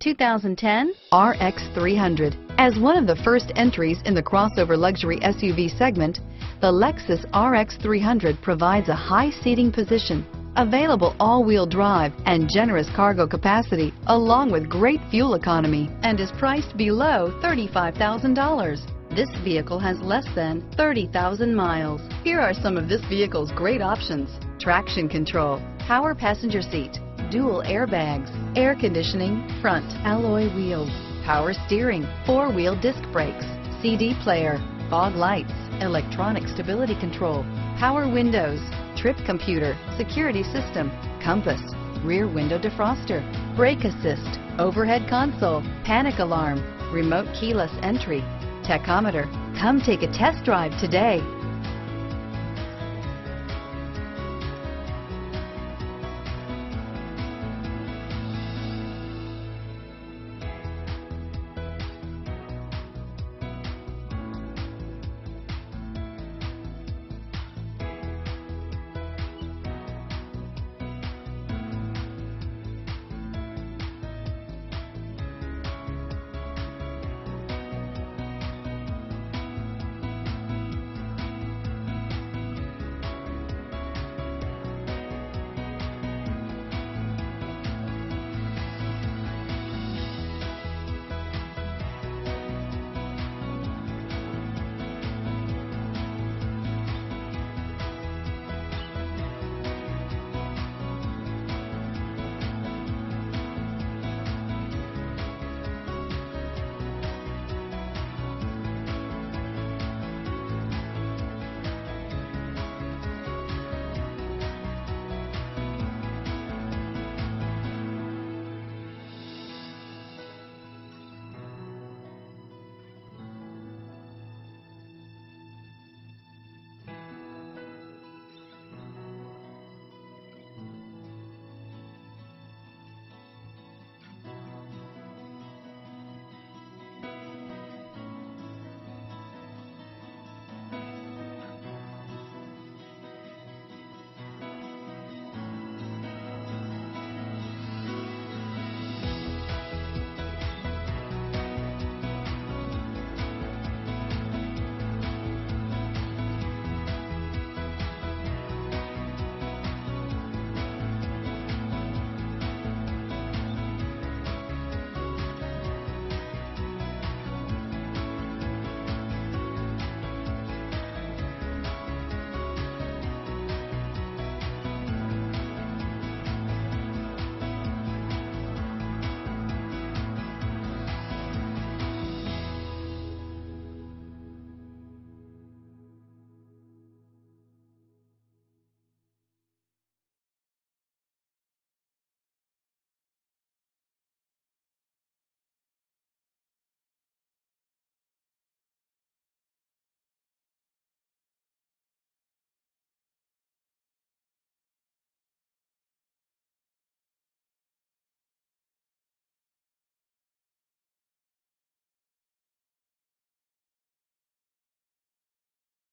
2010 RX 300. As one of the first entries in the crossover luxury SUV segment, the Lexus RX 300 provides a high seating position, available all-wheel drive, and generous cargo capacity, along with great fuel economy, and is priced below $35,000. This vehicle has less than 30,000 miles. Here are some of this vehicle's great options: traction control, power passenger seat, dual airbags, air conditioning, front alloy wheels, power steering, four-wheel disc brakes, CD player, fog lights, electronic stability control, power windows, trip computer, security system, compass, rear window defroster, brake assist, overhead console, panic alarm, remote keyless entry, tachometer. Come take a test drive today.